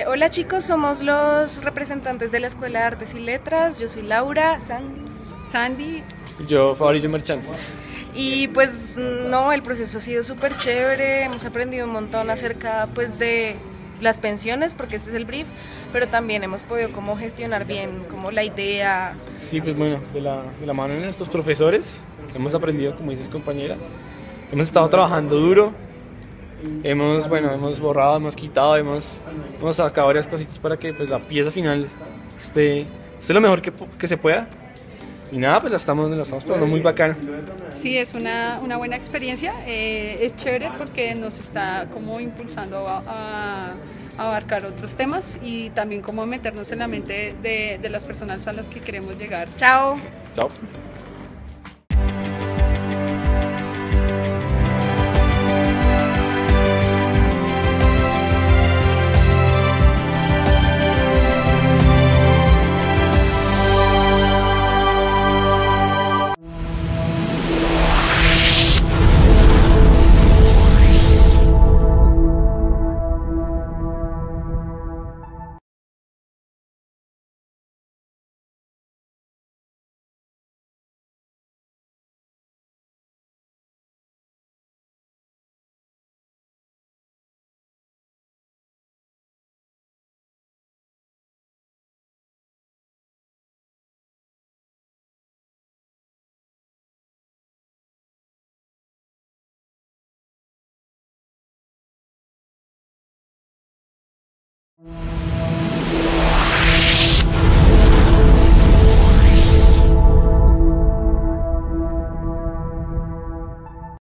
Hola chicos, somos los representantes de la Escuela de Artes y Letras. Yo soy Laura, Sandy. Yo, Fabricio Merchant. Y pues no, el proceso ha sido súper chévere, hemos aprendido un montón acerca pues de las pensiones, porque ese es el brief, pero también hemos podido como gestionar bien como la idea. Sí, pues bueno, de la mano de nuestros profesores hemos aprendido, como dice el compañera, hemos estado trabajando duro, hemos borrado, hemos quitado, hemos sacado varias cositas para que pues la pieza final esté lo mejor que se pueda. Y nada, pues la estamos pasando muy bacana. Sí, es una buena experiencia, es chévere porque nos está como impulsando a abarcar otros temas y también como meternos en la mente de las personas a las que queremos llegar. Chao. Chao.